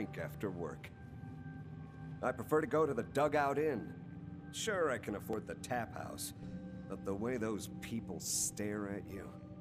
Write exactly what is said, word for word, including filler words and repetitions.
drink after work. I prefer to go to the Dugout Inn. Sure, I can afford the tap house, but the way those people stare at you...